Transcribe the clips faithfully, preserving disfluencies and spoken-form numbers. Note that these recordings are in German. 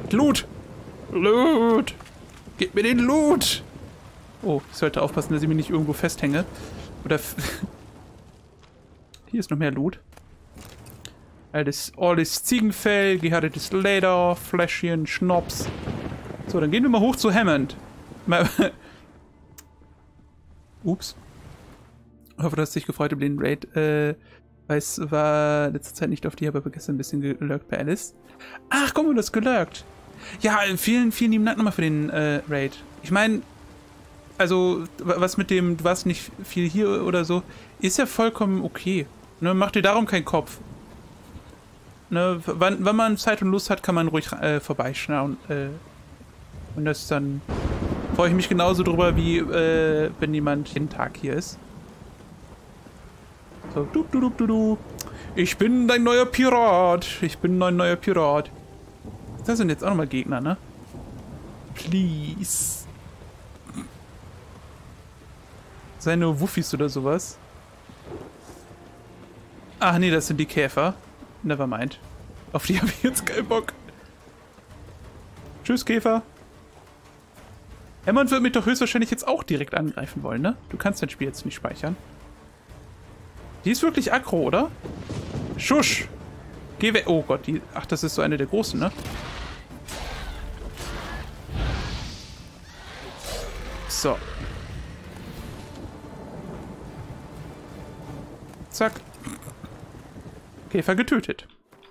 Loot! Loot! Gib mir den Loot! Oh, ich sollte aufpassen, dass ich mich nicht irgendwo festhänge. Oder... F Hier ist noch mehr Loot. Altes, altes Ziegenfell, gehärtetes Leder, Fläschchen, Schnaps. So, dann gehen wir mal hoch zu Hammond. Ups. Ich hoffe, du hast dich gefreut über den Raid. Äh, weiß, war letzte Zeit nicht auf die, aber gestern ein bisschen gelurkt bei Alice. Ach, komm, du hast gelurkt. Ja, vielen, vielen lieben Dank nochmal für den äh, Raid. Ich meine, also, was mit dem, du warst nicht viel hier oder so, ist ja vollkommen okay. Ne, mach dir darum keinen Kopf. Ne, wann, wenn man Zeit und Lust hat, kann man ruhig äh, vorbeischauen. Äh, und das dann freue ich mich genauso drüber, wie äh, wenn jemand jeden Tag hier ist. So, du, du, du, du, du. Ich bin dein neuer Pirat. Ich bin dein neuer Pirat. Das sind jetzt auch nochmal Gegner, ne? Please. Seine Wuffis oder sowas. Ach nee, das sind die Käfer. Nevermind. Auf die habe ich jetzt keinen Bock. Tschüss, Käfer. Hammond wird mich doch höchstwahrscheinlich jetzt auch direkt angreifen wollen, ne? Du kannst dein Spiel jetzt nicht speichern. Die ist wirklich aggro, oder? Schusch! Geh weg. Oh Gott, die. Ach, das ist so eine der großen, ne? So. Zack. Käfer getötet.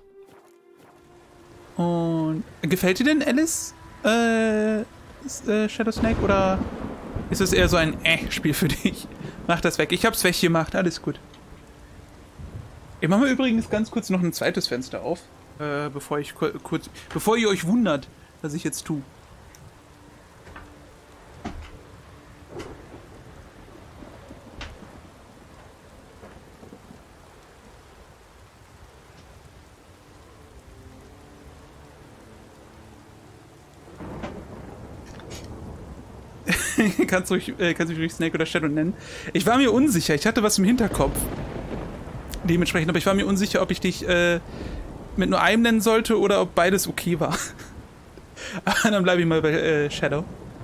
Und gefällt dir denn Alice? Äh, äh, Shadow Snake? Oder ist es eher so ein Äh-Spiel für dich? Mach das weg. Ich hab's weggemacht. Alles gut. Ich mache mir übrigens ganz kurz noch ein zweites Fenster auf. Äh, bevor ich kurz. Bevor ihr euch wundert, was ich jetzt tue. kannst, ruhig, äh, kannst mich ruhig Snake oder Shadow nennen. Ich war mir unsicher. Ich hatte was im Hinterkopf. Dementsprechend, aber ich war mir unsicher, ob ich dich äh, mit nur einem nennen sollte oder ob beides okay war. Aber dann bleibe ich mal bei äh, Shadow.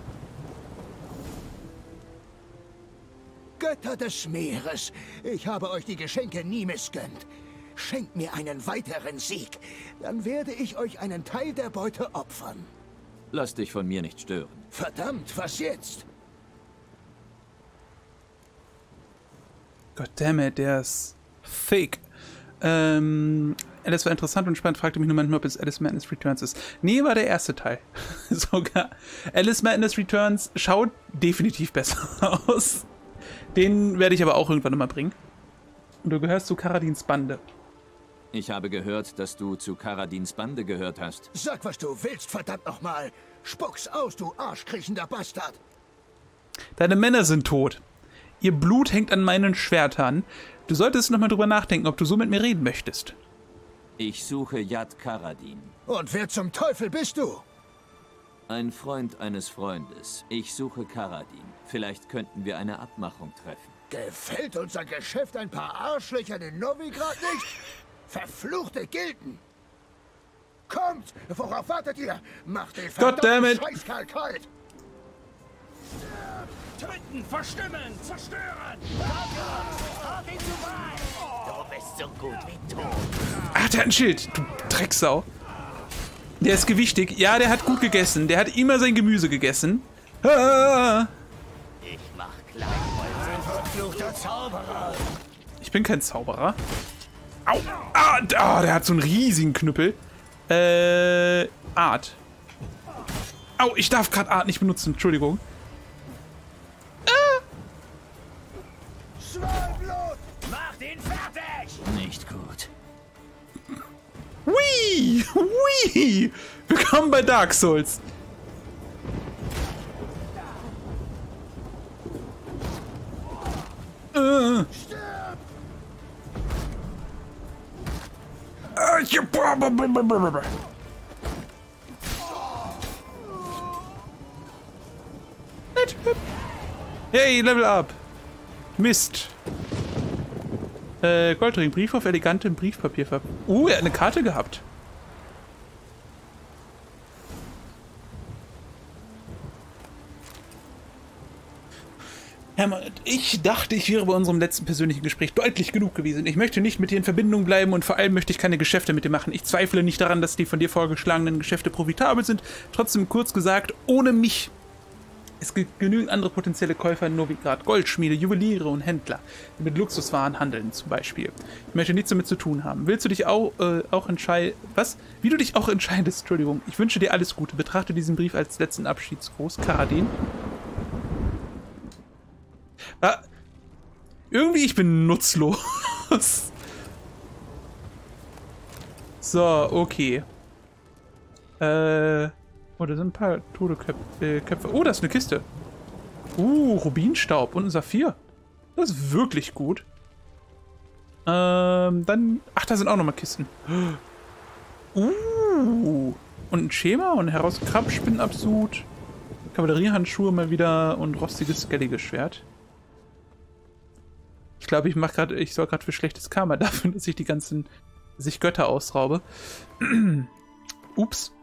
Götter des Meeres, ich habe euch die Geschenke nie missgönnt. Schenkt mir einen weiteren Sieg, dann werde ich euch einen Teil der Beute opfern. Lass dich von mir nicht stören. Verdammt, was jetzt? Goddammit, der ist fake. Ähm, Alice war interessant und spannend, fragte mich nur manchmal, ob es Alice Madness Returns ist. Nee, war der erste Teil. Sogar. Alice Madness Returns schaut definitiv besser aus. Den werde ich aber auch irgendwann mal bringen. Und du gehörst zu Karadins Bande. Ich habe gehört, dass du zu Karadins Bande gehört hast. Sag, was du willst, verdammt nochmal. Spuck's aus, du arschkriechender Bastard. Deine Männer sind tot. Ihr Blut hängt an meinen Schwertern. Du solltest nochmal drüber nachdenken, ob du so mit mir reden möchtest. Ich suche Yad Karadin. Und wer zum Teufel bist du? Ein Freund eines Freundes. Ich suche Karadin. Vielleicht könnten wir eine Abmachung treffen. Gefällt unser Geschäft ein paar Arschlöchern in Novigrad nicht? Verfluchte Gilden! Kommt! Worauf wartet ihr? Macht den verdammten Scheißkerl kalt! Töten, verstimmen, zerstören! Haut ihn zu Brei! Du bist so gut wie tot! Ach, der hat ein Schild, du Drecksau. Der ist gewichtig. Ja, der hat gut gegessen. Der hat immer sein Gemüse gegessen. Ah. Ich mach Kleinholz. Verfluchter Zauberer! Ich bin kein Zauberer. Au! Ah, ah, der hat so einen riesigen Knüppel. Äh, Art. Au, ich darf gerade Art nicht benutzen. Entschuldigung. Ah. Schwallblut! Macht ihn fertig! Nicht gut. Hui! Hui! Willkommen bei Dark Souls. Äh. Hey, Level up. Mist. Äh, Goldring, Brief auf elegantem Briefpapier. Uh, er hat eine Karte gehabt. Hermann, ich dachte, ich wäre bei unserem letzten persönlichen Gespräch deutlich genug gewesen. Ich möchte nicht mit dir in Verbindung bleiben und vor allem möchte ich keine Geschäfte mit dir machen. Ich zweifle nicht daran, dass die von dir vorgeschlagenen Geschäfte profitabel sind. Trotzdem kurz gesagt, ohne mich. Es gibt genügend andere potenzielle Käufer in Novigrad, Goldschmiede, Juweliere und Händler, die mit Luxuswaren handeln zum Beispiel. Ich möchte nichts damit zu tun haben. Willst du dich auch, äh, auch entscheiden... Was? Wie du dich auch entscheidest, Entschuldigung. Ich wünsche dir alles Gute. Betrachte diesen Brief als letzten Abschiedsgruß. Karadin. Ah, irgendwie, ich bin nutzlos. So, okay. Äh... Oh, da sind ein paar tote Köp äh, Köpfe. Oh, da ist eine Kiste. Uh, Rubinstaub und ein Saphir. Das ist wirklich gut. Ähm, dann... Ach, da sind auch nochmal Kisten. Uh, und ein Schema und ein Herauskrabspinabsud. Kavalleriehandschuhe mal wieder und rostiges Skellige-Schwert. Ich glaube, ich mache gerade, ich soll gerade für schlechtes Karma dafür, dass ich die ganzen sich Götter ausraube. Ups.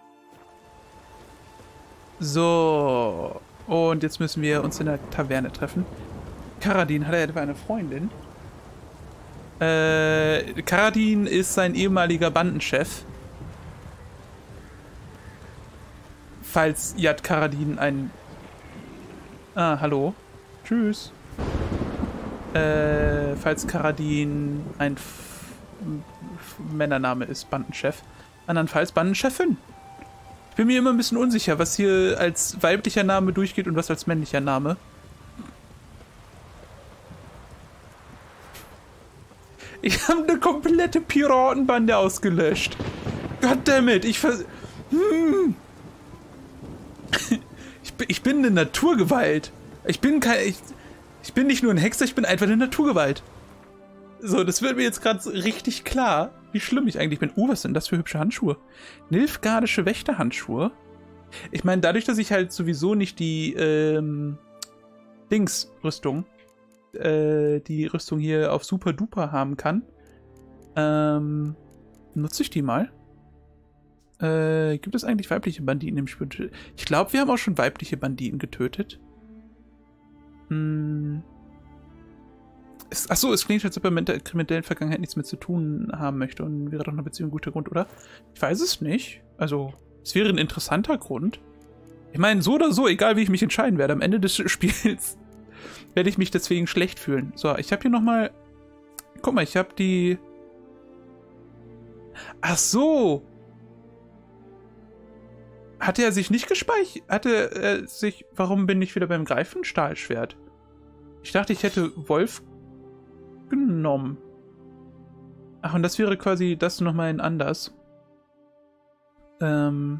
So. Und jetzt müssen wir uns in der Taverne treffen. Karadin, hat er etwa eine Freundin? Äh, Karadin ist sein ehemaliger Bandenchef. Falls Yad Karadin ein... Ah, hallo. Tschüss. Äh, falls Karadin ein F F Männername ist, Bandenchef. Andernfalls Bandenchefin. Ich bin mir immer ein bisschen unsicher, was hier als weiblicher Name durchgeht und was als männlicher Name. Ich habe eine komplette Piratenbande ausgelöscht. Goddammit, ich vers... Hm. Ich, ich bin eine Naturgewalt. Ich bin kein... Ich, ich bin nicht nur ein Hexer, ich bin einfach eine Naturgewalt. So, das wird mir jetzt gerade richtig klar, wie schlimm ich eigentlich bin. Oh, was sind das für hübsche Handschuhe? Nilfgaardische Wächterhandschuhe. Ich meine, dadurch, dass ich halt sowieso nicht die, ähm, Dings-Rüstung, äh, die Rüstung hier auf Super Duper haben kann, ähm, nutze ich die mal. Äh, gibt es eigentlich weibliche Banditen im Spiel? Ich glaube, wir haben auch schon weibliche Banditen getötet. Hm... Achso, es klingt, als ob er mit der kriminellen Vergangenheit nichts mehr zu tun haben möchte und wäre doch eine Beziehung ein guter Grund, oder? Ich weiß es nicht. Also, es wäre ein interessanter Grund. Ich meine, so oder so, egal wie ich mich entscheiden werde, am Ende des Spiels werde ich mich deswegen schlecht fühlen. So, ich habe hier nochmal... Guck mal, ich habe die... Ach so! Hatte er sich nicht gespeichert? Hatte er sich... Warum bin ich wieder beim Greifenstahlschwert? Ich dachte, ich hätte Wolf... genommen. Ach, und das wäre quasi das nochmal in anders. Ähm.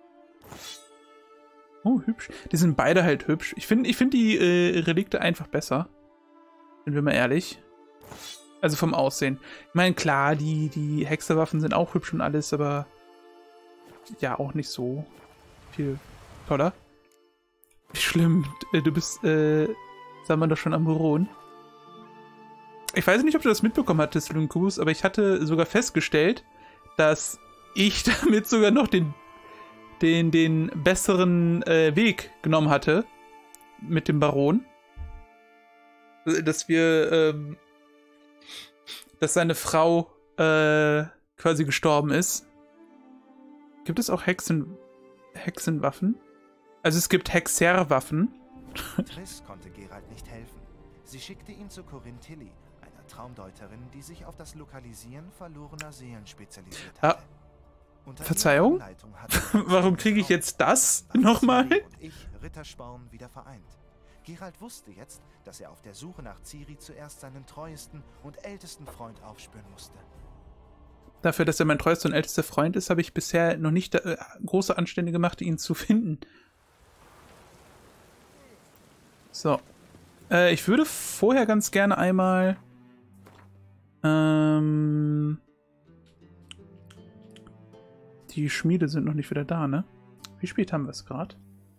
Oh, hübsch. Die sind beide halt hübsch. Ich finde ich find die äh, Relikte einfach besser. Sind wir mal ehrlich. Also vom Aussehen. Ich meine, klar, die, die Hexerwaffen sind auch hübsch und alles, aber ja, auch nicht so viel toller. Schlimm. Du bist, äh, sagen wir doch schon am Buron. Ich weiß nicht, ob du das mitbekommen hattest, Lunkubus, aber ich hatte sogar festgestellt, dass ich damit sogar noch den, den, den besseren äh, Weg genommen hatte mit dem Baron. Dass wir, ähm, dass seine Frau äh, quasi gestorben ist. Gibt es auch Hexen, Hexenwaffen? Also es gibt Hexerwaffen. Triss konnte Geralt nicht helfen. Sie schickte ihn zu Corinne Tilly, einer Traumdeuterin, die sich auf das Lokalisieren verlorener Seelen spezialisiert hatte. Ah, Verzeihung? Warum kriege ich jetzt das nochmal? Und ich, Rittersporn, wieder vereint. Geralt wusste jetzt, dass er auf der Suche nach Ciri zuerst seinen treuesten und ältesten Freund aufspüren musste. Dafür, dass er mein treuester und ältester Freund ist, habe ich bisher noch nicht äh, große Anstände gemacht, ihn zu finden. So. Äh, ich würde vorher ganz gerne einmal... Ähm... Die Schmiede sind noch nicht wieder da, ne? Wie spät haben wir es gerade?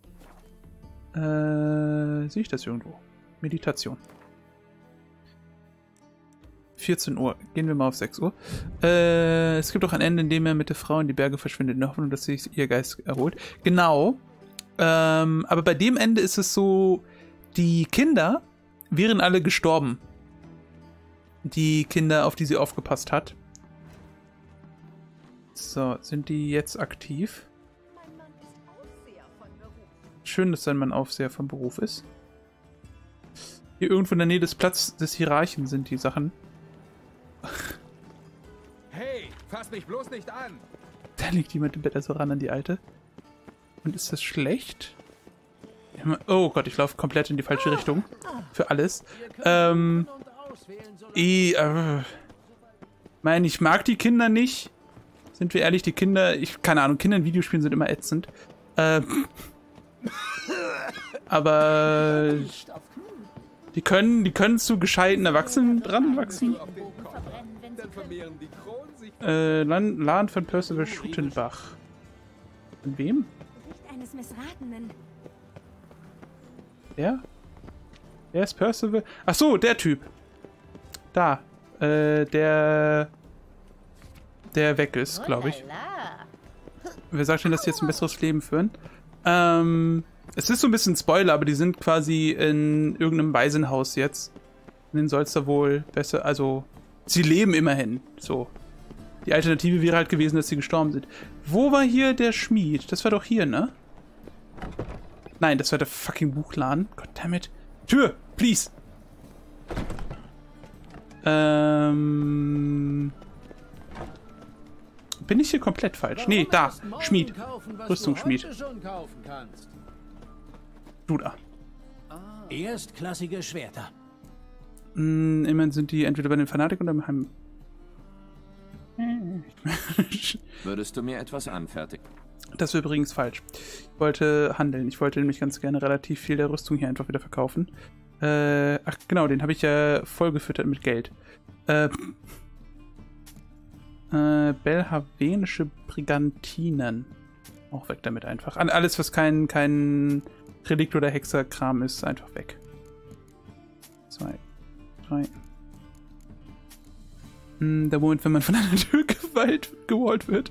Äh, sehe ich das irgendwo? Meditation. vierzehn Uhr. Gehen wir mal auf sechs Uhr. Äh, es gibt auch ein Ende, in dem er mit der Frau in die Berge verschwindet, in der Hoffnung, dass sich ihr Geist erholt. Genau. Ähm, aber bei dem Ende ist es so, die Kinder wären alle gestorben. Die Kinder, auf die sie aufgepasst hat. So, sind die jetzt aktiv? Schön, dass sein Mann Aufseher von Beruf ist. Hier irgendwo in der Nähe des Platz des Hierarchen sind die Sachen. Hey, fass mich bloß nicht an! Da liegt jemand im Bett also ran an die Alte. Und ist das schlecht? Oh Gott, ich laufe komplett in die falsche Richtung. Für alles. Ähm. Ich, äh, meine, ich mag die Kinder nicht. Sind wir ehrlich, die Kinder, ich, keine Ahnung, Kinder in Videospielen sind immer ätzend. Ähm. Aber die können, die können zu gescheiten Erwachsenen dran wachsen. Äh, Laden von Percival Schuttenbach. Von wem? Eines Missratenen. Wer? Wer ist Percival? Ach so, der Typ. Da. Äh, der... Der weg ist, glaube ich. Wer sagt denn, dass sie jetzt ein besseres Leben führen? Ähm... Es ist so ein bisschen Spoiler, aber die sind quasi in irgendeinem Waisenhaus jetzt. Und denen soll es da wohl besser... Also, sie leben immerhin. So. Die Alternative wäre halt gewesen, dass sie gestorben sind. Wo war hier der Schmied? Das war doch hier, ne? Nein, das war der fucking Buchladen. Goddammit. Tür, please. Ähm... Bin ich hier komplett falsch? Nee, da. Schmied. Rüstungsschmied. Du da. Erstklassige Schwerter. Mm, immerhin sind die entweder bei den Fanatikern oder im Heim. Würdest du mir etwas anfertigen? Das wäre übrigens falsch. Ich wollte handeln. Ich wollte nämlich ganz gerne relativ viel der Rüstung hier einfach wieder verkaufen. Äh, ach genau, den habe ich ja vollgefüttert mit Geld. Äh, äh, Belhavenische Brigantinen. Auch weg damit einfach. Alles, was kein, kein Relikt oder Hexerkram ist, einfach weg. Zwei, drei. Hm, der Moment, wenn man von einer Tür gewalt, gewollt wird.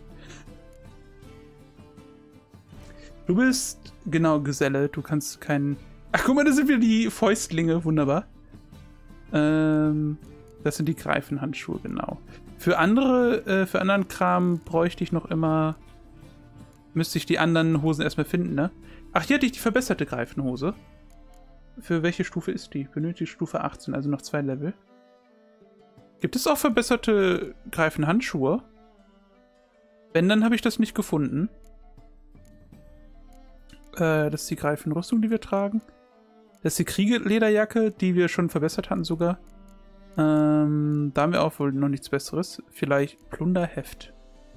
Du bist, genau, Geselle. Du kannst keinen... Ach, guck mal, da sind wieder die Fäustlinge. Wunderbar. Ähm, das sind die Greifenhandschuhe, genau. Für andere, äh, für anderen Kram bräuchte ich noch immer... Müsste ich die anderen Hosen erstmal finden, ne? Ach, hier hatte ich die verbesserte Greifenhose. Für welche Stufe ist die? Benötigt Stufe achtzehn, also noch zwei Level. Gibt es auch verbesserte Greifenhandschuhe? Wenn, dann habe ich das nicht gefunden. Äh, das ist die Greifenrüstung, die wir tragen. Das ist die Kriegelederjacke, die wir schon verbessert hatten sogar. Ähm, da haben wir auch wohl noch nichts Besseres. Vielleicht Plunderheft.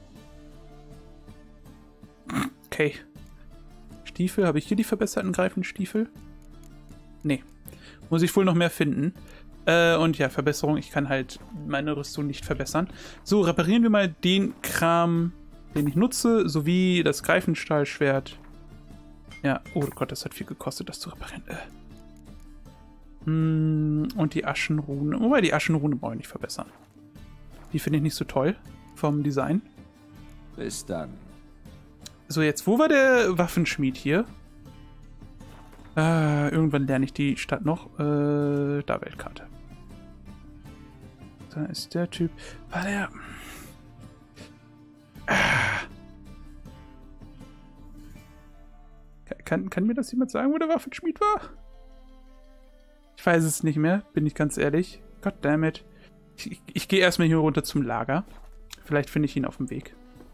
Okay. Stiefel, habe ich hier die verbesserten Greifenstiefel? Nee. Muss ich wohl noch mehr finden. Äh, und ja, Verbesserung. Ich kann halt meine Rüstung nicht verbessern. So, reparieren wir mal den Kram, den ich nutze, sowie das Greifenstahlschwert. Ja, oh Gott, das hat viel gekostet, das zu reparieren. Äh. Hm, und die Aschenrune. Wobei, die Aschenrune brauche ich nicht verbessern. Die finde ich nicht so toll vom Design. Bis dann. So, jetzt, wo war der Waffenschmied hier? Äh, irgendwann lerne ich die Stadt noch. Äh, da Weltkarte. Da ist der Typ. War der... Ah. Kann, kann mir das jemand sagen, wo der Waffenschmied war? Ich weiß es nicht mehr, bin ich ganz ehrlich. Goddammit. Ich, ich, ich gehe erstmal hier runter zum Lager. Vielleicht finde ich ihn auf dem Weg.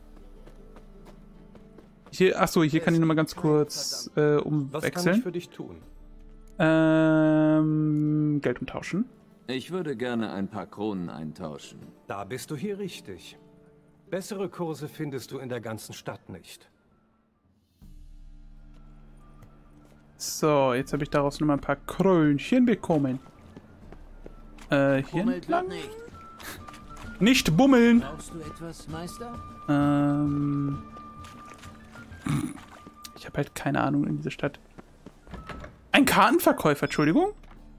Hier, achso, hier kann ich nochmal ganz kurz äh, umwechseln. Was kann ich für dich tun? Ähm, Geld umtauschen. Ich würde gerne ein paar Kronen eintauschen. Da bist du hier richtig. Bessere Kurse findest du in der ganzen Stadt nicht. So, jetzt habe ich daraus nochmal ein paar Krönchen bekommen. Äh, hier entlang? Nicht. Nicht bummeln! Brauchst du etwas, Meister? Ähm... Ich habe halt keine Ahnung in dieser Stadt. Ein Kartenverkäufer, Entschuldigung?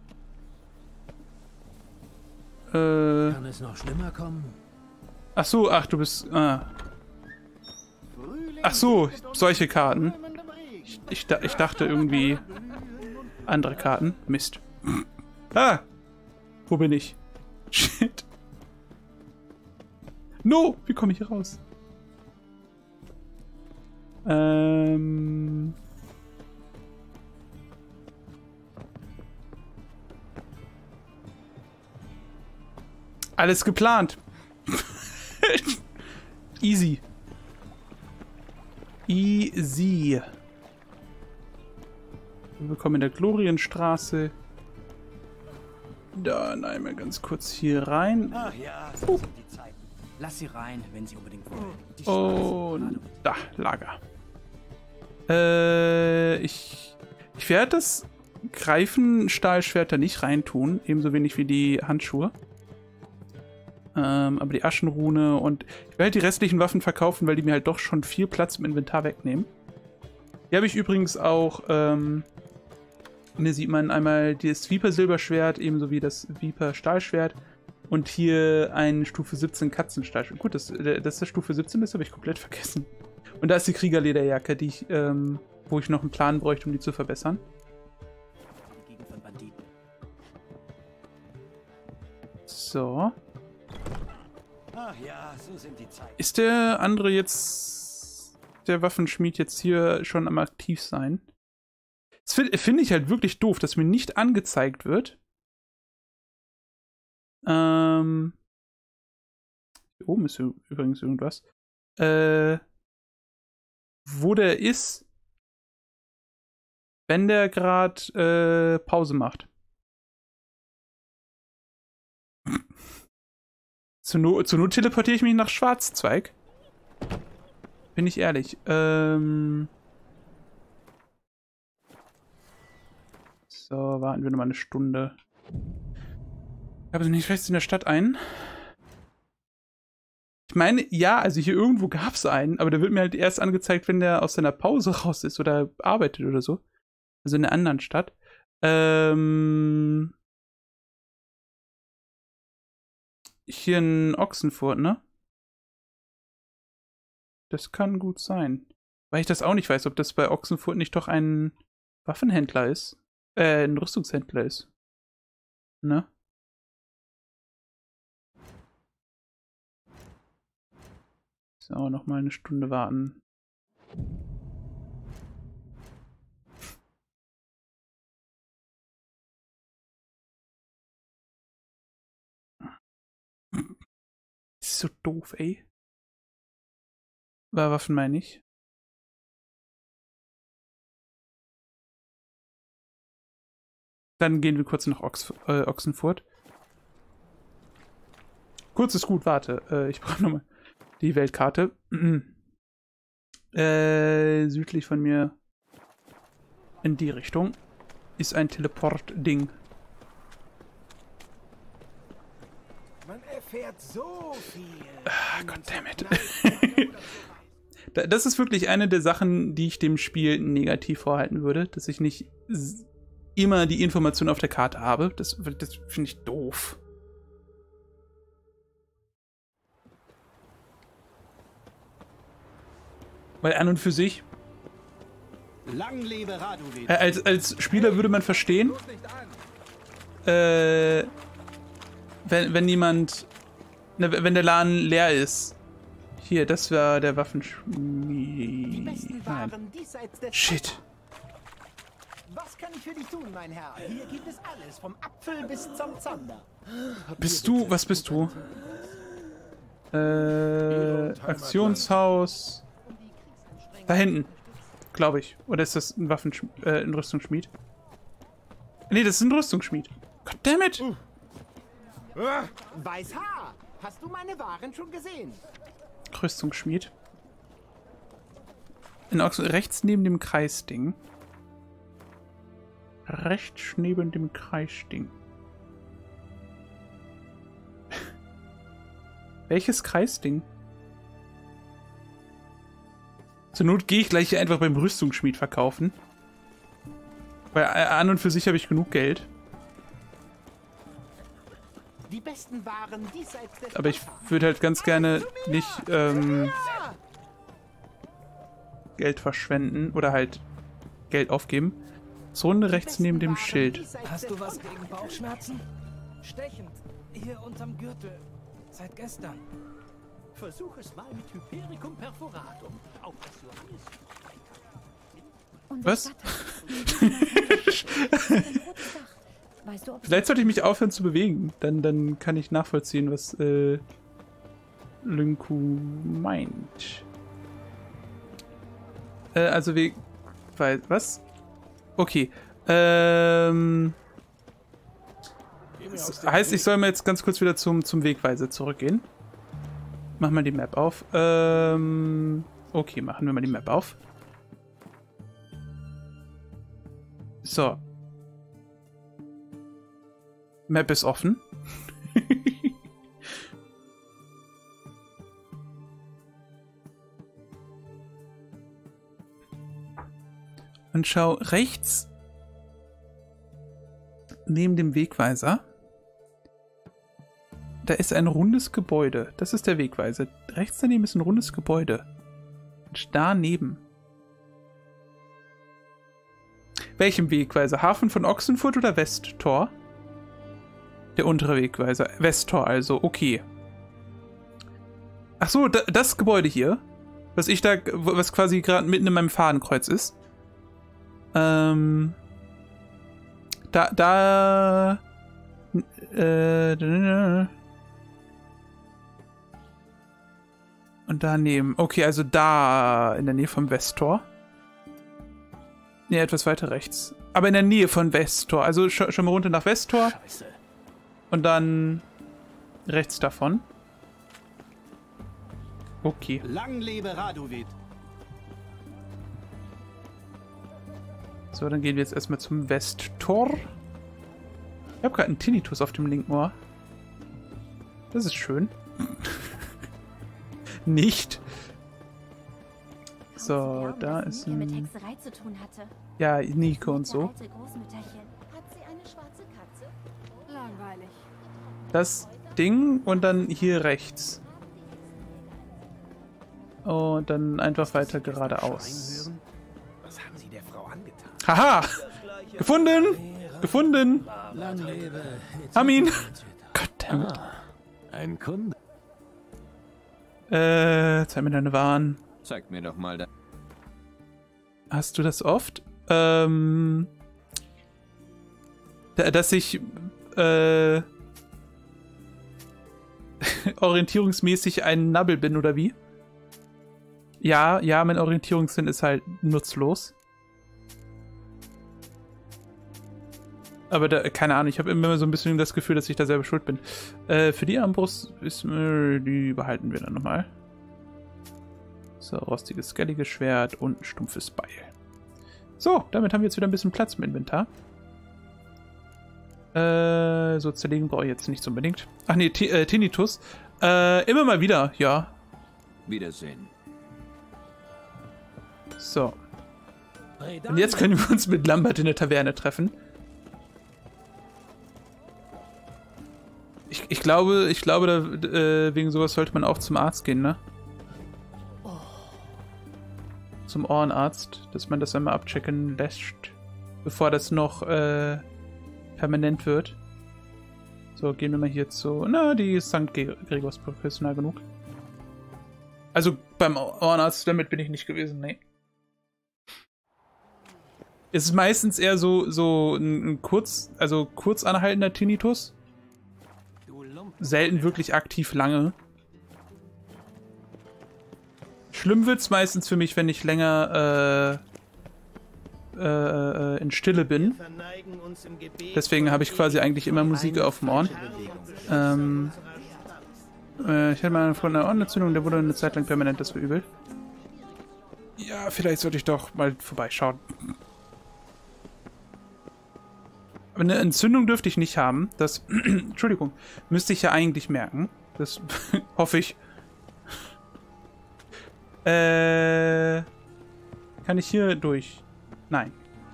Äh... Kann es noch schlimmer kommen? Ach so, ach, du bist... Ah. Ach so, solche Karten. Ich, ich, ich dachte irgendwie andere Karten. Mist. Ah! Wo bin ich? Shit. No! Wie komme ich hier raus? Ähm... Alles geplant. Easy. Easy. Willkommen in der Glorienstraße. Dann einmal ganz kurz hier rein. Ach ja, so sind die Zeiten. Lass sie rein, wenn sie unbedingt wollen. Die Und da, Lager. Äh, ich, ich werde das Greifenstahlschwert da nicht reintun. Ebenso wenig wie die Handschuhe. Ähm, aber die Aschenrune und ich werde halt die restlichen Waffen verkaufen, weil die mir halt doch schon viel Platz im Inventar wegnehmen. Hier habe ich übrigens auch, ähm, hier sieht man einmal das Viper Silberschwert, ebenso wie das Viper Stahlschwert und hier ein Stufe siebzehn Katzenstahlschwert. Gut, dass das das Stufe siebzehn ist, habe ich komplett vergessen. Und da ist die Kriegerlederjacke, die ich, ähm, wo ich noch einen Plan bräuchte, um die zu verbessern. So. Ach ja, so sind die Zeiten. Ist der andere jetzt, der Waffenschmied jetzt hier schon am aktiv sein? Das finde find ich halt wirklich doof, dass mir nicht angezeigt wird. Ähm. Hier oben ist übrigens irgendwas. Äh. Wo der ist, wenn der gerade äh, Pause macht. Zur Not, zur Not teleportiere ich mich nach Schwarzzweig. Bin ich ehrlich. Ähm so, warten wir nochmal eine Stunde. Ich habe nicht rechts in der Stadt einen. Ich meine, ja, also hier irgendwo gab es einen, aber der wird mir halt erst angezeigt, wenn der aus seiner Pause raus ist oder arbeitet oder so. Also in einer anderen Stadt. Ähm... Hier in Ochsenfurt, ne? Das kann gut sein. Weil ich das auch nicht weiß, ob das bei Ochsenfurt nicht doch ein Waffenhändler ist. Äh, ein Rüstungshändler ist. Ne? So, nochmal eine Stunde warten. Ist so doof, ey. Bei Waffen meine ich. Dann gehen wir kurz nach Ochs äh, Ochsenfurt. Kurz ist gut, warte. Äh, ich brauche nochmal die Weltkarte. äh, südlich von mir in die Richtung ist ein Teleport-Ding. Man erfährt so viel. Ah, goddammit. Das ist wirklich eine der Sachen, die ich dem Spiel negativ vorhalten würde, dass ich nicht immer die Information auf der Karte habe. Das, das finde ich doof. Weil an und für sich, Lang lebe Radulin. äh, als, als Spieler würde man verstehen, äh, wenn, wenn jemand, ne, wenn der Laden leer ist. Hier, das war der Waffenschmied. Nein. Shit. Was kann ich für dich tun, mein Herr? Hier gibt es alles, vom Apfel bis zum Zander. Bist du, was bist du? Äh, Aktionshaus. Da hinten, glaube ich. Oder ist das ein Waffenschmied, äh, ein Rüstungsschmied? Nee, das ist ein Rüstungsschmied. Goddammit! Uh. Weißhaar, hast du meine Waren schon gesehen? Rüstungsschmied. In Ochsen, rechts neben dem Kreisding. Rechts neben dem Kreisding. Welches Kreisding? Zur Not gehe ich gleich hier einfach beim Rüstungsschmied verkaufen. Weil an und für sich habe ich genug Geld. Die besten Waren diesseits des Aber ich würde halt ganz gerne nicht ähm, Geld verschwenden oder halt Geld aufgeben. Zone rechts neben dem Schild. Hast du was gegen Bauchschmerzen? Stechend. Hier unterm Gürtel. Seit gestern. Versuch es mal mit Hypericum perforatum. Auch das Johannes. Was? Weißt du, ob Vielleicht sollte ich mich aufhören zu bewegen. Dann, dann kann ich nachvollziehen, was äh, Lynku meint. Äh, also wie... Weil, was? Okay. Ähm... Das heißt, ich soll mal jetzt ganz kurz wieder zum, zum Wegweiser zurückgehen. Mach mal die Map auf. Ähm... Okay, machen wir mal die Map auf. So. Map ist offen. Und schau rechts neben dem Wegweiser. Da ist ein rundes Gebäude. Das ist der Wegweiser. Rechts daneben ist ein rundes Gebäude. Und daneben. Welchem Wegweiser? Hafen von Ochsenfurt oder Westtor? Der untere Wegweiser. Westtor also, okay. Ach so, da, das Gebäude hier. Was ich da, was quasi gerade mitten in meinem Fadenkreuz ist. Ähm. Da, da. Äh. Und daneben. Okay, also da in der Nähe vom Westtor. Ne, etwas weiter rechts. Aber in der Nähe von Westtor. Also sch schon mal runter nach Westtor. Scheiße. Und dann rechts davon. Okay. Lang lebe Radovid. So, dann gehen wir jetzt erstmal zum Westtor. Ich habe gerade einen Tinnitus auf dem linken Ohr. Das ist schön. Nicht. So, da ist ein... mit Hexerei zu tun hatte. Ja, Nico und so. Alte Großmütterchen. Hat sie eine schwarze Katze? Langweilig. Das Ding und dann hier rechts. Und dann einfach weiter geradeaus. Was haben Sie der Frau angetan? Haha! Gefunden! Gefunden! Lang lebe. Haben ihn! Goddammit. Ein Kunde. Äh, zeig mir deine Waren. Zeig mir doch mal da. Hast du das oft? Ähm. da- Dass ich, äh. orientierungsmäßig ein Nabbel bin, oder wie? Ja, ja, mein Orientierungssinn ist halt nutzlos. Aber da, keine Ahnung, ich habe immer so ein bisschen das Gefühl, dass ich da selber schuld bin. Äh, für die Armbrust ist, äh, die behalten wir dann nochmal. So, rostiges, skelliges Schwert und ein stumpfes Beil. So, damit haben wir jetzt wieder ein bisschen Platz im Inventar. Äh, so zerlegen brauche ich jetzt nicht unbedingt. Ach nee, T äh, Tinnitus. Äh, immer mal wieder, ja. Wiedersehen. So. Und jetzt können wir uns mit Lambert in der Taverne treffen. Ich, ich glaube, ich glaube, da, äh, wegen sowas sollte man auch zum Arzt gehen, ne? Zum Ohrenarzt, dass man das einmal abchecken lässt, bevor das noch äh, permanent wird. So, gehen wir mal hier zu... Na, die Sankt Gregorsbrücke ist nah genug. Also beim Ohrenarzt, damit bin ich nicht gewesen, nee. Es ist meistens eher so, so ein, ein kurz, also kurz anhaltender Tinnitus. Selten wirklich aktiv lange. Schlimm wird's meistens für mich, wenn ich länger äh, äh, in Stille bin. Deswegen habe ich quasi eigentlich immer Musik auf dem Ohren. Ähm, äh, ich hatte mal von einer Ohrenentzündung, der wurde eine Zeit lang permanent, das war übel. Ja, vielleicht sollte ich doch mal vorbeischauen. Aber eine Entzündung dürfte ich nicht haben. Das, Entschuldigung, müsste ich ja eigentlich merken. Das hoffe ich. Äh, kann ich hier durch? Nein.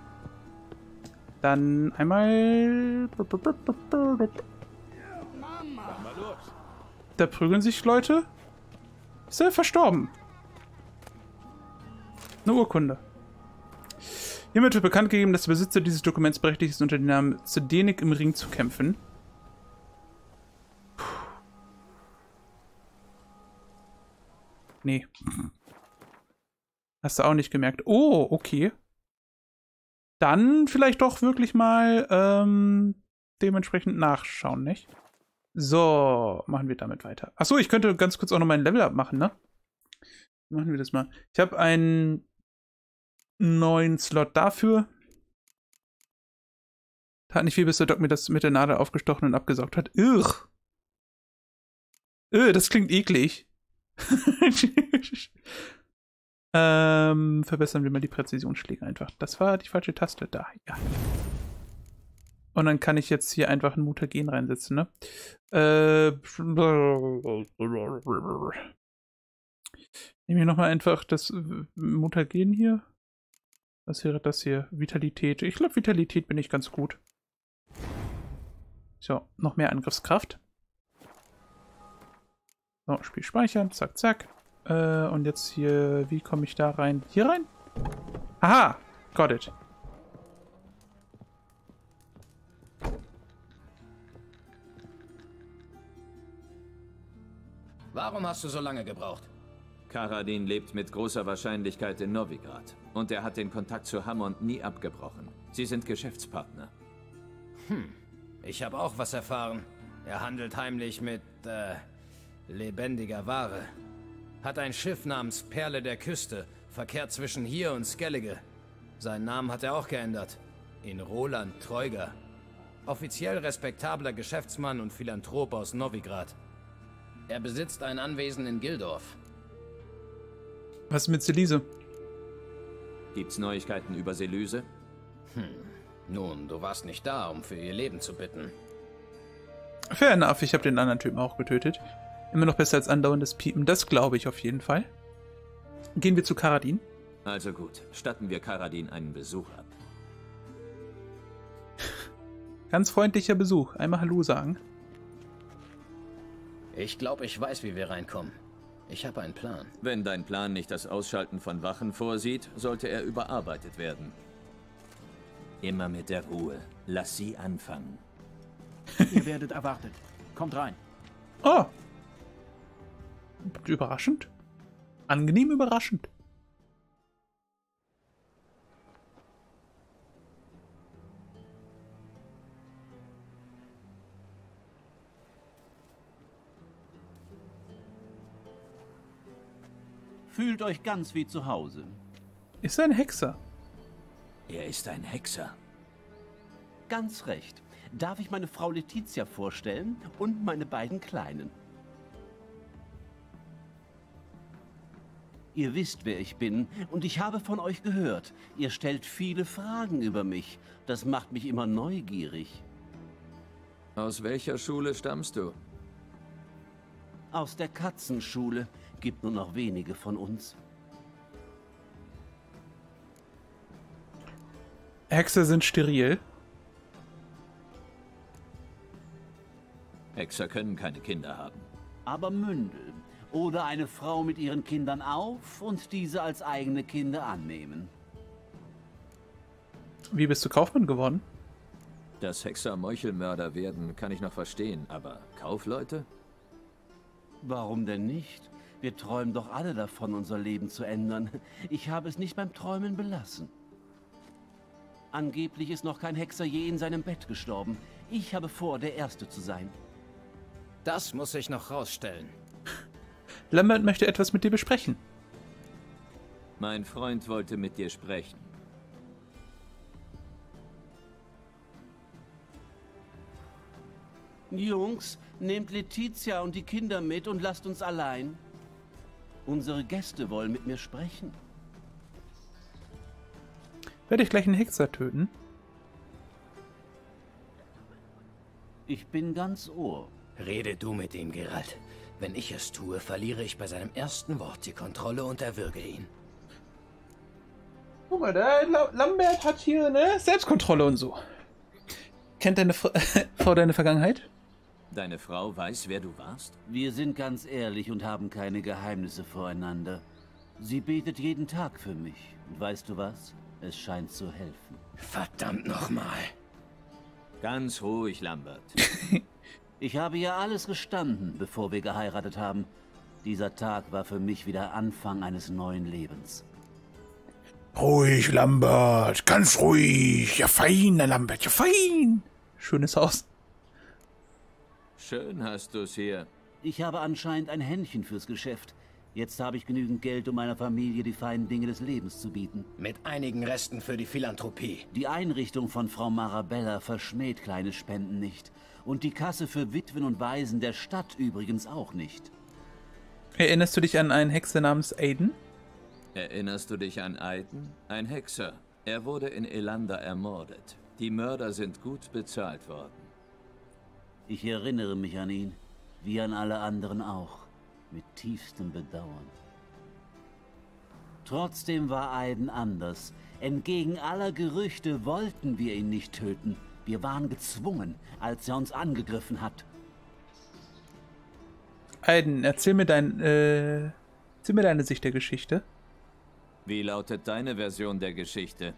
Dann einmal... Da prügeln sich Leute. Ist er verstorben? Eine Urkunde. Hiermit wird bekannt gegeben, dass der Besitzer dieses Dokuments berechtigt ist, unter dem Namen Zdenek im Ring zu kämpfen. Puh. Nee. Hast du auch nicht gemerkt. Oh, okay. Dann vielleicht doch wirklich mal ähm, dementsprechend nachschauen, nicht? So, machen wir damit weiter. Achso, ich könnte ganz kurz auch noch meinen Level-Up machen, ne? Machen wir das mal. Ich habe einen neuen Slot dafür. Tat nicht viel, bis der Doc mir das mit der Nadel aufgestochen und abgesaugt hat. Irr. Irr, das klingt eklig. ähm, verbessern wir mal die Präzisionsschläge einfach. Das war die falsche Taste. Da, ja. Und dann kann ich jetzt hier einfach ein Mutagen reinsetzen, ne? Äh, nehme ich nochmal einfach das Mutagen hier. Was wäre das hier? Vitalität. Ich glaube, Vitalität bin ich ganz gut. So, noch mehr Angriffskraft. So, Spiel speichern. Zack, zack. Äh, und jetzt hier, wie komme ich da rein? Hier rein? Aha! Got it. Warum hast du so lange gebraucht? Karadin lebt mit großer Wahrscheinlichkeit in Novigrad. Und er hat den Kontakt zu Hammond nie abgebrochen. Sie sind Geschäftspartner. Hm, ich habe auch was erfahren. Er handelt heimlich mit, äh, lebendiger Ware. Hat ein Schiff namens Perle der Küste, verkehrt zwischen hier und Skellige. Seinen Namen hat er auch geändert. In Roland Treuger. Offiziell respektabler Geschäftsmann und Philanthrop aus Novigrad. Er besitzt ein Anwesen in Gildorf. Was ist mit Selise? Gibt's Neuigkeiten über Selüse? Hm. Nun, du warst nicht da, um für ihr Leben zu bitten. Fair enough, ich habe den anderen Typen auch getötet. Immer noch besser als andauerndes Piepen, das glaube ich auf jeden Fall. Gehen wir zu Karadin. Also gut, statten wir Karadin einen Besuch ab. Ganz freundlicher Besuch. Einmal Hallo sagen. Ich glaube, ich weiß, wie wir reinkommen. Ich habe einen Plan. Wenn dein Plan nicht das Ausschalten von Wachen vorsieht, sollte er überarbeitet werden. Immer mit der Ruhe. Lass sie anfangen. Ihr werdet erwartet. Kommt rein. Oh. Überraschend. Angenehm überraschend. Fühlt euch ganz wie zu Hause. Ist er ein Hexer? Er ist ein Hexer. Ganz recht. Darf ich meine Frau Letizia vorstellen und meine beiden Kleinen? Ihr wisst, wer ich bin, und ich habe von euch gehört. Ihr stellt viele Fragen über mich. Das macht mich immer neugierig. Aus welcher Schule stammst du? Aus der Katzenschule. Gibt nur noch wenige von uns. Hexer sind steril. Hexer können keine Kinder haben. Aber Mündel. Oder eine Frau mit ihren Kindern auf und diese als eigene Kinder annehmen. Wie bist du Kaufmann geworden? Dass Hexer Meuchelmörder werden, kann ich noch verstehen, aber Kaufleute? Warum denn nicht? Wir träumen doch alle davon, unser Leben zu ändern. Ich habe es nicht beim Träumen belassen. Angeblich ist noch kein Hexer je in seinem Bett gestorben. Ich habe vor, der Erste zu sein. Das muss ich noch rausstellen. Lambert möchte etwas mit dir besprechen. Mein Freund wollte mit dir sprechen. Jungs, nehmt Letizia und die Kinder mit und lasst uns allein. Unsere Gäste wollen mit mir sprechen. Werde ich gleich einen Hexer töten? Ich bin ganz Ohr. Rede du mit ihm, Geralt. Wenn ich es tue, verliere ich bei seinem ersten Wort die Kontrolle und erwürge ihn. Guck mal, der Lambert hat hier ne Selbstkontrolle und so. Kennt deine Frau deine Vergangenheit? Deine Frau weiß, wer du warst? Wir sind ganz ehrlich und haben keine Geheimnisse voreinander. Sie betet jeden Tag für mich. Und weißt du was? Es scheint zu helfen. Verdammt nochmal. Ganz ruhig, Lambert. Ich habe ja alles gestanden, bevor wir geheiratet haben. Dieser Tag war für mich wie der Anfang eines neuen Lebens. Ruhig, Lambert. Ganz ruhig. Ja, fein, Lambert. Ja, fein. Schönes Haus. Schön hast du's hier. Ich habe anscheinend ein Händchen fürs Geschäft. Jetzt habe ich genügend Geld, um meiner Familie die feinen Dinge des Lebens zu bieten. Mit einigen Resten für die Philanthropie. Die Einrichtung von Frau Marabella verschmäht kleine Spenden nicht. Und die Kasse für Witwen und Waisen der Stadt übrigens auch nicht. Erinnerst du dich an einen Hexer namens Aiden? Erinnerst du dich an Aiden? Ein Hexer. Er wurde in Elanda ermordet. Die Mörder sind gut bezahlt worden. Ich erinnere mich an ihn, wie an alle anderen auch, mit tiefstem Bedauern. Trotzdem war Aiden anders. Entgegen aller Gerüchte wollten wir ihn nicht töten. Wir waren gezwungen, als er uns angegriffen hat. Aiden, erzähl mir, dein, äh, erzähl mir deine Sicht der Geschichte. Wie lautet deine Version der Geschichte?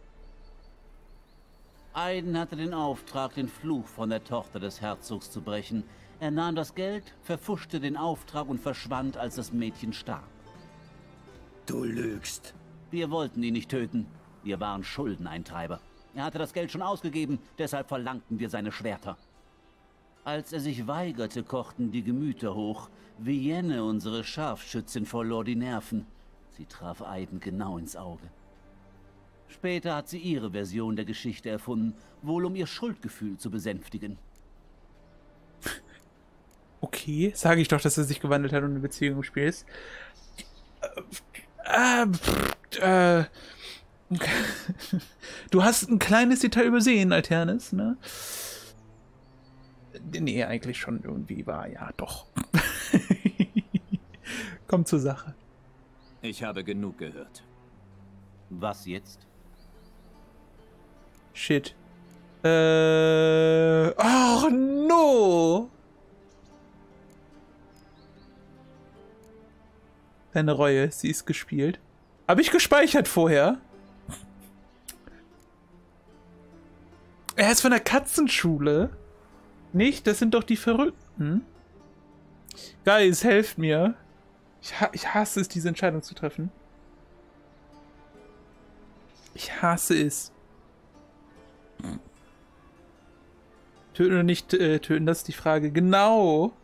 Aiden hatte den Auftrag, den Fluch von der Tochter des Herzogs zu brechen. Er nahm das Geld, verpfuschte den Auftrag und verschwand, als das Mädchen starb. Du lügst. Wir wollten ihn nicht töten. Wir waren Schuldeneintreiber. Er hatte das Geld schon ausgegeben, deshalb verlangten wir seine Schwerter. Als er sich weigerte, kochten die Gemüter hoch. Vienne, unsere Scharfschützin, verlor die Nerven. Sie traf Aiden genau ins Auge. Später hat sie ihre Version der Geschichte erfunden, wohl um ihr Schuldgefühl zu besänftigen. Okay, sage ich doch, dass er sich gewandelt hat und eine Beziehung im Spiel ist. Äh, äh, du hast ein kleines Detail übersehen, Alternis, ne? Nee, eigentlich schon irgendwie war, ja, doch. Komm zur Sache. Ich habe genug gehört. Was jetzt? Shit. Äh. Ach, no! Deine Reue, sie ist gespielt. Habe ich gespeichert vorher? Er ist von der Katzenschule. Nicht? Das sind doch die Verrückten. Guys, helft mir. Ich, ha ich hasse es, diese Entscheidung zu treffen. Ich hasse es. Töten oder nicht äh, töten, das ist die Frage. Genau.